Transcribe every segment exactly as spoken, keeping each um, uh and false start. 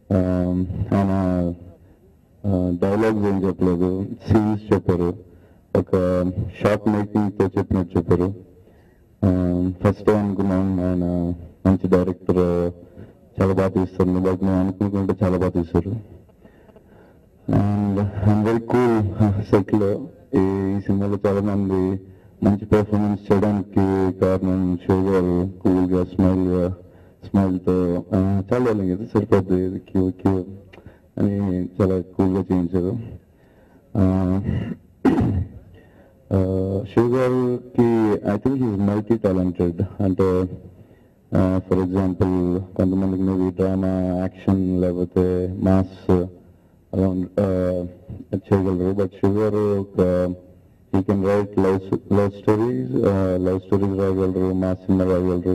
ఆయన డైలాగ్స్ ఏం చెప్పలేదు, సీన్స్ చెప్పారు, ఒక షార్ట్ మేకింగ్తో చెప్పినట్టు చెప్పారు. ఫస్ట్ టైం అనుకున్నాం ఆయన మంచి డైరెక్టర్, చాలా బాగా తీస్తారు, బట్ మేము అనుకుంటుంటే చాలా బాగా తీస్తారు. అండ్ ఐఎమ్ వెరీ కూల్ సెట్లో. ఈ సినిమాలో చాలా మంది మంచి పెర్ఫార్మెన్స్ చేయడానికి కారణం షో గారు కూల్గా స్మైల్గా స్మైల్తో చాలా వాళ్ళకి కదా సరిపోద్ది క్యూ క్యూ అని చాలా కూల్గా చేయించారు. షో గారికి I think is multi talented. అంటే ఫర్ ఎగ్జాంపుల్ కొంతమందికి మేబీ డ్రామా, యాక్షన్ లేకపోతే మాస్ అలా చేయగలరు, బట్ షో గారు ఒక he can write love love stories, uh, love stories రాయగలరు, మాస్ సినిమా రాయగలరు,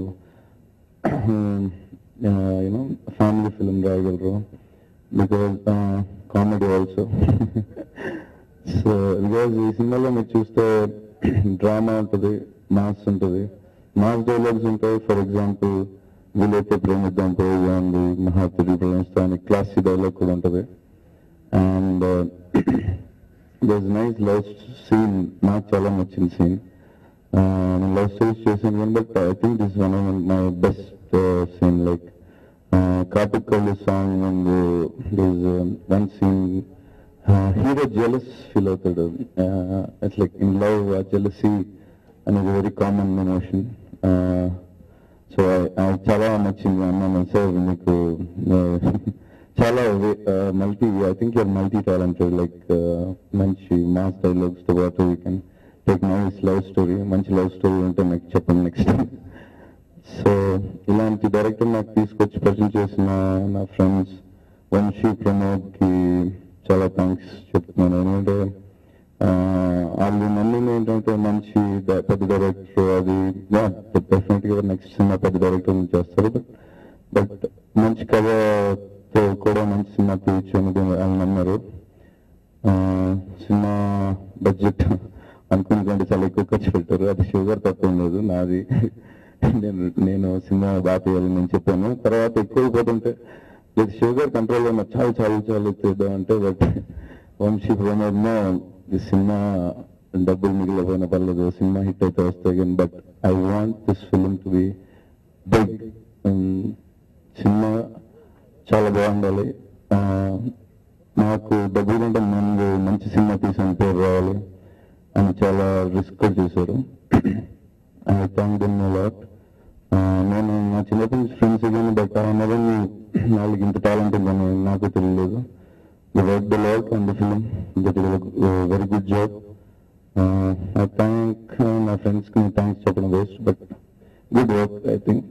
యూనో ఫ్యామిలీ ఫిల్మ్ రాయగలరు, because comedy also. So because ఈ సినిమాలో మీరు చూస్తే డ్రామా ఉంటుంది, మాస్ ఉంటుంది, మాస్ డైలాగ్స్ ఉంటాయి. ఫర్ ఎగ్జాంపుల్ వీలైతే ప్రేమిద్దాం పోయిగా ఉంది, మహా తిరిగి ప్రేమిస్తా అని క్లాసీ డైలాగ్ కూడా ఉంటుంది. And there's nice love scene, నాకు చాలా నచ్చిన సీన్. నేను లవ్ స్టోరీస్ చేశాను కానీ but I think this one of my best scene. Like Karthik కౌలి song and this one scene hero jealous feel అవుతాడు. It's like in love jealousy అనేది very common emotion. So చాలా నచ్చింది అన్నాను సార్ మీకు. చాలా multi, I think you're multi talented. Like మంచి mass dialogues తో పాటు you can take nice love story. మంచి లవ్ స్టోరీ ఉంటే నాకు చెప్పండి నెక్స్ట్. సో ఇలాంటి డైరెక్టర్ నాకు తీసుకొచ్చి పరిచయం చేసిన నా ఫ్రెండ్స్ వంశీ, ప్రమోద్కి చాలా థ్యాంక్స్ చెప్తున్నాను. ఎందుకంటే వాళ్ళు నమ్మింది ఏంటంటే మంచి పెద్ద డైరెక్టర్, అది డెఫినెట్గా నెక్స్ట్ సినిమా పెద్ద డైరెక్టర్ చేస్తారు, బట్ బట్ మంచి కథ కూడా మంచి సినిమా తీయచ్చు అని వాళ్ళు నమ్మారు. సినిమా బడ్జెట్ అనుకునే కంటే చాలా ఎక్కువ ఖర్చు పెట్టారు. అది షుగర్ తప్పేం లేదు, నాది. నేను నేను సినిమా బాగా తీయాలి నేను చెప్పాను. తర్వాత ఎక్కువ పోతుంటే లేదు షుగర్ కంట్రోల్ అయినా చాలు చాలు చాలు తీద్దాం అంటే, బట్ వంశీ ప్రమోద్నో ఈ సినిమా డబ్బులు మిగిలిపోయినా పర్లేదు, సినిమా హిట్ అయితే వస్తాయి కానీ, but I want this film to be big. Cinema చాలా బాగుండాలి, నాకు డబ్బులు కంటే ముందు మంచి సినిమా తీసిన పేరు రావాలి అని చాలా రిస్క్ కూడా చేశారు. I thank them a lot. నేను నా చిన్నప్పటి నుంచి ఫ్రెండ్స్ కానీ, బట్ ఆయన వాళ్ళకి ఇంత టాలెంట్ ఉందని నాకు తెలియలేదు. The work the lot on the film, that is very good job. I thank నా ఫ్రెండ్స్కి థ్యాంక్స్ చెప్పడం waste, but good work I think.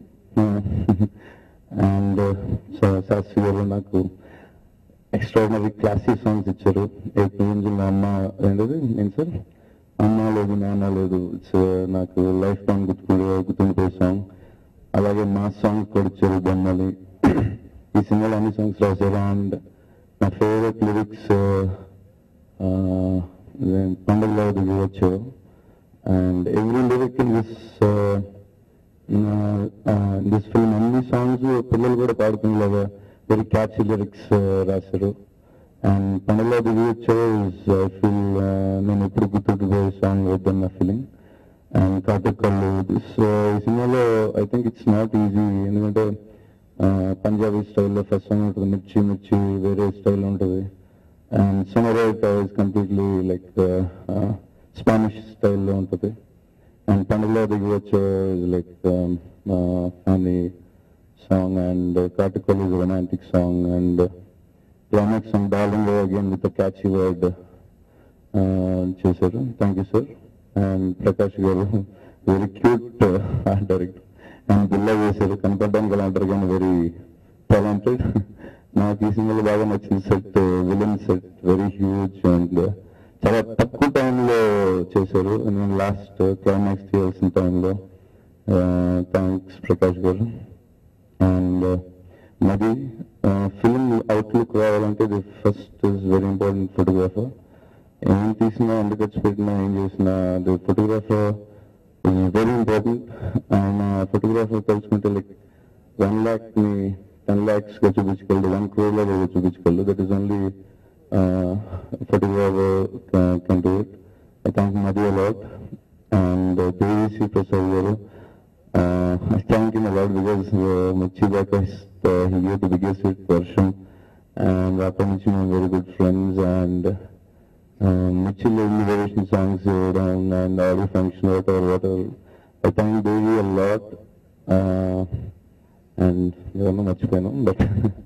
And Shastri garu నాకు ఎక్స్ట్రాడినరీ క్లాసిక్ సాంగ్స్ ఇచ్చారు. ఏపీఎంజిల్ అమ్మ ఏంటది నేను సార్ అమ్మ లేదు నాన్న లేదు, ఇట్స్ నాకు లైఫ్ టైం గుర్తుకుండే గుర్తుండిపోయే సాంగ్. అలాగే మా సాంగ్ కూడా ఇచ్చారు బొమ్మలి. ఈ సినిమాలో అన్ని సాంగ్స్ రాశారు. అండ్ నా ఫేవరెట్ లిరిక్స్ పండుగలో దిగి వచ్చారు. And every lyric in this this film అన్ని సాంగ్స్ పిల్లలు కూడా పాడుకునేలాగా వెరీ క్యాచీ లిరిక్స్ రాశారు. అండ్ పండుగలో దిగి వచ్చారు ఐ ఫీల్ నేను ఎప్పుడు గుర్తుండిపోయే సాంగ్ వద్దన్న ఫీలింగ్. అండ్ కాటుకల్లు దిస్ ఈ సినిమాలో I think it's not easy, ఎందుకంటే పంజాబీ స్టైల్లో ఫస్ట్ సాంగ్ ఉంటుంది, మిర్చి మిర్చి వేరే స్టైల్ ఉంటుంది. అండ్ సమరైట్ ఇస్ కంప్లీట్లీ లైక్ స్పానిష్ స్టైల్లో ఉంటుంది. అండ్ పండుగలో దిగి వచ్చే లైక్ ఫ్యామిలీ సాంగ్. అండ్ కాటుకల్లు is romantic song. And climax song darling again with catchy word చేశారు. Thank you sir. And Prakash garu very cute director. And బిల్లా చేశారు, కనపడడానికి అలా అంటారు కానీ వెరీ టాలెంటెడ్. నాకు ఈ సినిమాలో బాగా నచ్చిన set villain set, very huge. అండ్ చాలా తక్కువ టైంలో చేశారు. నేను లాస్ట్ క్లైమాక్స్ తీయాల్సిన టైంలో. థ్యాంక్స్ ప్రకాష్ గారు. అండ్ మరి ఫిల్మ్ అవుట్లుక్ రావాలంటే the first is very important photographer. ఏం తీసినా ఎంత ఖర్చు పెట్టినా ఏం చేసినా the photographer is very important. ఆయన ఫోటోగ్రాఫర్ తలుచుకుంటే లైక్ వన్ ల్యాక్ ని టెన్ ల్యాక్స్ గా చూపించగలడు, వన్ క్రోర్ లో చూపించగలడు. That is only photographer can do it. I thank Madhu a lot and Devi Sri Prasad garu. I thank him a lot because Mirchi దాకా he gave the biggest hit version and అప్పటి నుంచి మేము వెరీ గుడ్ ఫ్రెండ్స్. అండ్ మిర్చిలో ఇన్విటేషన్ సాంగ్స్ చేయడం and audio function water water I thank Devi a lot. And ఎవరన్నా మర్చిపోయాను but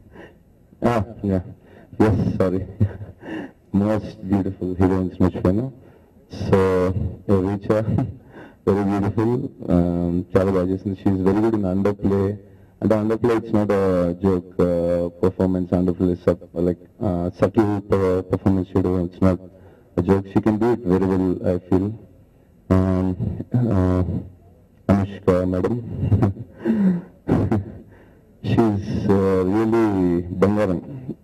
yes sorry most beautiful heroines మర్చిపోయాను. So Richa very beautiful, చాలా బాగా చేసింది. She's very good in under play. అంటే under play it's not joke performance, under play like subtle performance చేయడం, it's not joke. She can do it very well I feel. Anushka madam she is really బంగారం.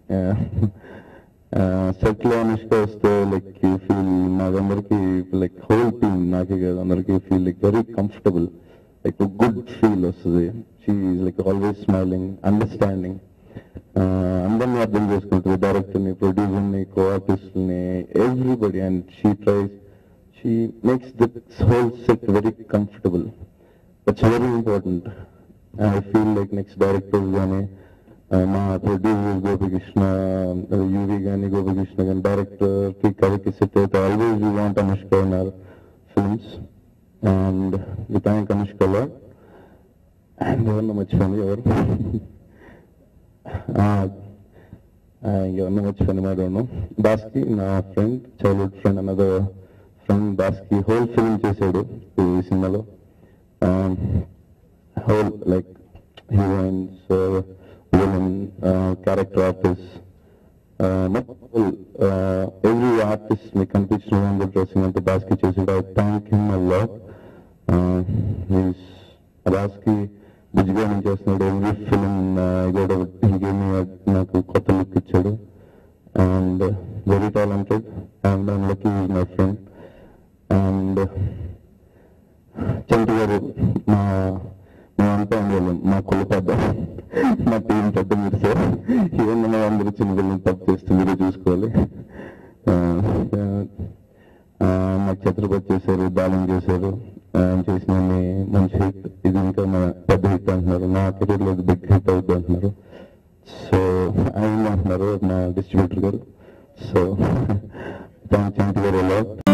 Set లో అనుష్క వస్తే like you feel మాకందరికి like whole team, నాకే కాదు అందరికి feel like very comfortable, like good feel వస్తుంది. She is like always smiling, understanding, అందరినీ అర్థం చేసుకుంటుంది, డైరెక్టర్ని, ప్రొడ్యూసర్ని, కో ఆర్టిస్ట్ని, everybody. And she tries, she makes this whole set very comfortable. That's very important. I feel like next directors కానీ మా producer Gopikrishna, UV కానీ గోపికృష్ణ కానీ డైరెక్టర్ కి కవికి సెట్ అయితే always you want Anushka in our films. And we thank Anushka a lot. And ఎవరన్నా మర్చిపోయింది ఎవరు ఎవరన్నా మర్చిపోయింది ఐ డోంట్ నో. బాస్కి నా friend, childhood friend, another friend బాస్కి హోల్ ఫిల్మ్ చేశాడు ఈ సినిమాలో. Whole like heroines, women, uh, character artists, uh, not all, uh, every artist may compete in the dressing and the basket chasing. I thank him a lot. Uh, he's Basky, Bijga and just not every film uh, I got a, he gave me a naku kotta look ichadu, and uh, very talented, and I'm lucky he's my friend. And uh, Chantu garu ma మేమంతా ఉండేవాళ్ళం, మా కుల పెద్ద, మా team పెద్ద మీరు sir. ఏమన్నా అందరూ చిన్న తప్పు చేస్తే మీరే చూసుకోవాలి. నాకు ఛత్రపతి చేశారు, బాలం చేశారు, చేసిన మంచి హిట్. ఇది ఇంకా మా పెద్ద హిట్ అంటున్నారు, నా కెరీర్లో బిగ్ హిట్ అవుతుంది అంటున్నారు. సో ఆయన అంటున్నారు మా డిస్ట్రిబ్యూటర్ గారు. సో థ్యాంక్ యూ గారు.